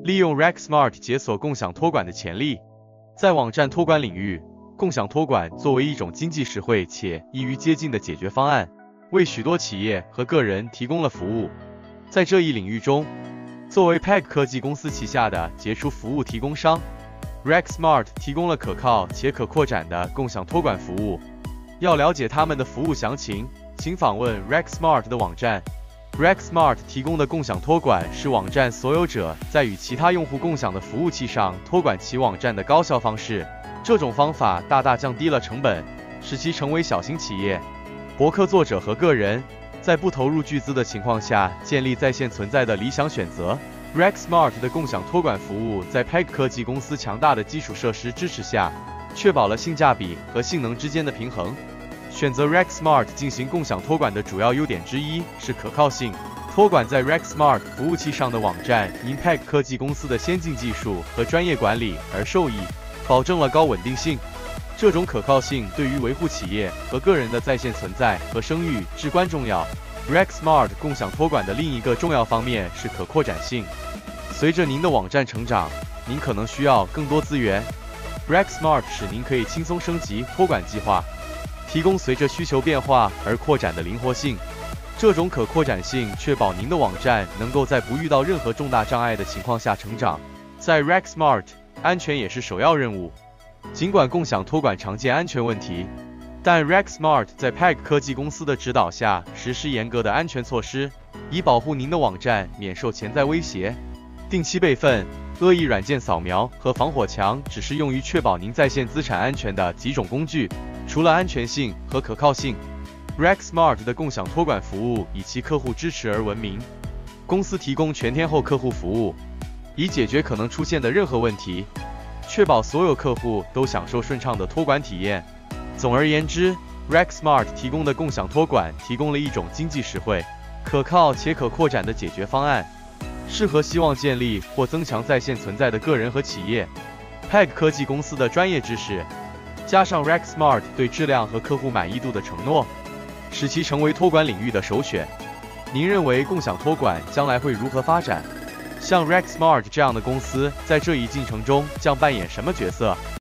利用 RackSmart 解锁共享托管的潜力。在网站托管领域，共享托管作为一种经济实惠且易于接近的解决方案，为许多企业和个人提供了服务。在这一领域中，作为 PEG 科技公司旗下的杰出服务提供商， RackSmart 提供了可靠且可扩展的共享托管服务。要了解他们的服务详情，请访问 RackSmart 的网站。RackSmart 提供的共享托管是网站所有者在与其他用户共享的服务器上托管其网站的高效方式。这种方法大大降低了成本，使其成为小型企业、博客作者和个人在不投入巨资的情况下建立在线存在的理想选择。RackSmart 的共享托管服务在 PEG 科技公司强大的基础设施支持下，确保了性价比和性能之间的平衡。选择 RackSmart 进行共享托管的主要优点之一是可靠性。托管在 RackSmart 服务器上的网站因 PEG 科技公司的先进技术和专业管理而受益，保证了高稳定性。这种可靠性对于维护企业和个人的在线存在和声誉至关重要。RackSmart 共享托管的另一个重要方面是可扩展性。随着您的网站成长，您可能需要更多资源。RackSmart 使您可以轻松升级托管计划，提供随着需求变化而扩展的灵活性。这种可扩展性确保您的网站能够在不遇到任何重大障碍的情况下成长。在 RackSmart， 安全也是首要任务。尽管共享托管常见安全问题，但 RackSmart 在 PEG 科技公司的指导下实施严格的安全措施，以保护您的网站免受潜在威胁。定期备份、恶意软件扫描和防火墙只是用于确保您在线资产安全的几种工具。除了安全性和可靠性， RackSmart 的共享托管服务以其客户支持而闻名。公司提供全天候客户服务，以解决可能出现的任何问题，确保所有客户都享受顺畅的托管体验。总而言之， RackSmart 提供的共享托管提供了一种经济实惠、可靠且可扩展的解决方案，适合希望建立或增强在线存在的个人和企业。PEG 科技公司的专业知识，加上 RackSmart 对质量和客户满意度的承诺，使其成为托管领域的首选。您认为共享托管将来会如何发展？像 RackSmart 这样的公司在这一进程中将扮演什么角色？